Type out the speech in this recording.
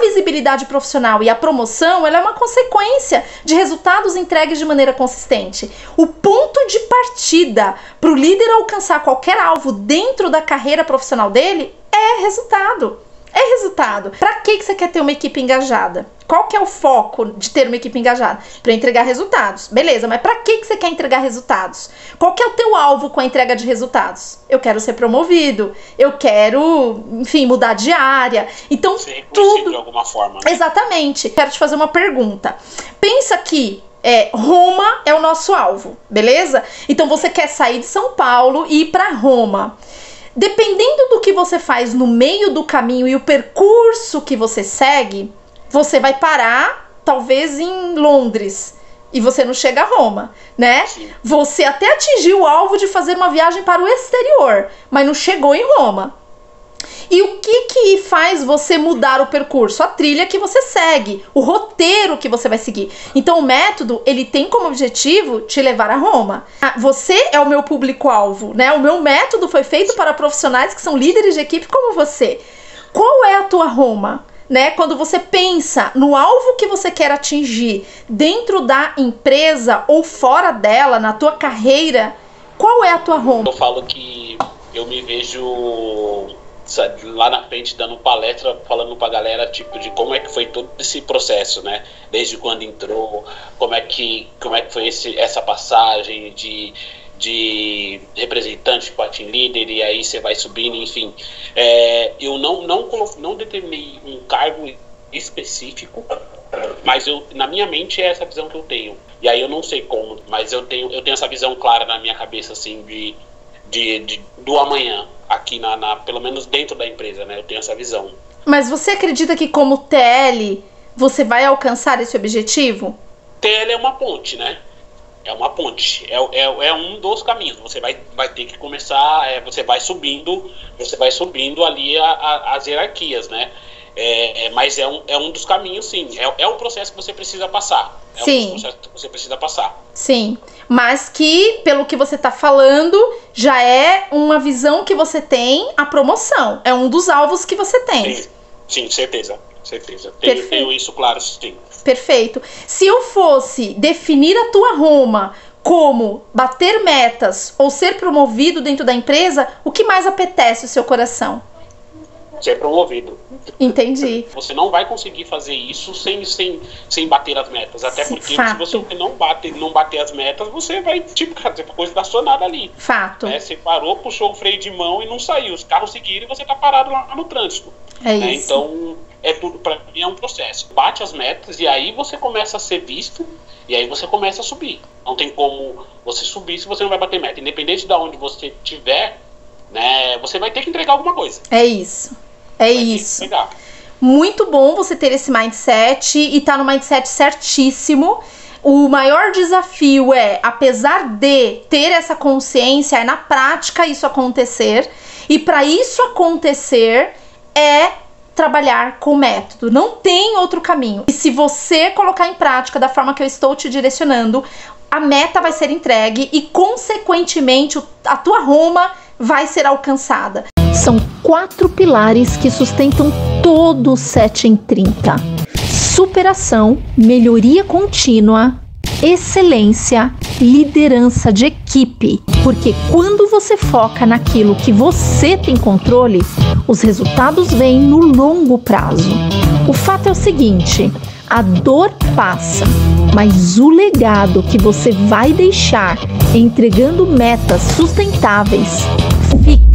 visibilidade profissional e a promoção, ela é uma consequência de resultados entregues de maneira consistente. O ponto de partida para o líder alcançar qualquer alvo dentro da carreira profissional dele é resultado. É resultado. Para que você quer ter uma equipe engajada? Qual que é o foco de ter uma equipe engajada? Para entregar resultados. Beleza, mas para que você quer entregar resultados? Qual que é o teu alvo com a entrega de resultados? Eu quero ser promovido, eu quero, enfim, mudar de área. Então, tudo de alguma forma, né? Exatamente. Quero te fazer uma pergunta. Pensa que Roma é o nosso alvo, beleza? Então você quer sair de São Paulo e ir para Roma. Dependendo do que você faz no meio do caminho e o percurso que você segue, você vai parar, talvez, em Londres. E você não chega a Roma, né? Sim. Você até atingiu o alvo de fazer uma viagem para o exterior, mas não chegou em Roma. E o que faz você mudar o percurso? A trilha que você segue, o roteiro que você vai seguir. Então o método, ele tem como objetivo te levar a Roma. Você é o meu público-alvo, né? O meu método foi feito para profissionais que são líderes de equipe como você. Qual é a tua Roma? Né? Quando você pensa no alvo que você quer atingir dentro da empresa ou fora dela, na tua carreira, qual é a tua Roma? Eu falo que eu me vejo lá na frente dando palestra, falando pra galera tipo de como é que foi todo esse processo, né? Desde quando entrou, como é que foi essa passagem de representante para team leader, e aí você vai subindo, enfim. Eu não determinei um cargo específico, mas na minha mente é essa visão que eu tenho. E aí eu não sei como, mas eu tenho essa visão clara na minha cabeça, assim, do amanhã, aqui pelo menos dentro da empresa, né? Eu tenho essa visão. Mas você acredita que como TL você vai alcançar esse objetivo? TL é uma ponte, né? É uma ponte, é um dos caminhos. Você vai ter que começar, você vai subindo ali as hierarquias, né? Mas é um dos caminhos, sim. É um processo que você precisa passar. Sim. Um processo que você precisa passar. Sim, mas que, pelo que você está falando, já é uma visão que você tem, a promoção. É um dos alvos que você tem. Sim, certeza. Tenho isso claro, sim. Perfeito. Se eu fosse definir a tua Roma como bater metas ou ser promovido dentro da empresa, o que mais apetece o seu coração? Ser promovido. Entendi. Você não vai conseguir fazer isso sem bater as metas. Até porque Fato. Se você não bater as metas, você vai, cara, você ficou estacionado ali. Fato. Você parou, puxou o freio de mão e não saiu. Os carros seguiram e você tá parado lá no trânsito. Isso. Então, tudo, pra mim, é um processo. Bate as metas e aí você começa a ser visto e aí você começa a subir. Não tem como você subir se você não vai bater meta. Independente de onde você estiver, né, você vai ter que entregar alguma coisa. É isso. Muito bom você ter esse mindset e tá no mindset certíssimo. O maior desafio apesar de ter essa consciência, na prática isso acontecer. E para isso acontecer trabalhar com método. Não tem outro caminho. E se você colocar em prática da forma que eu estou te direcionando, a meta vai ser entregue e, consequentemente, a tua Roma vai ser alcançada. São 4 pilares que sustentam todo o 7 em 30. Superação, melhoria contínua, excelência, liderança de equipe. Porque quando você foca naquilo que você tem controle, os resultados vêm no longo prazo. O fato é o seguinte: a dor passa, mas o legado que você vai deixar entregando metas sustentáveis fica.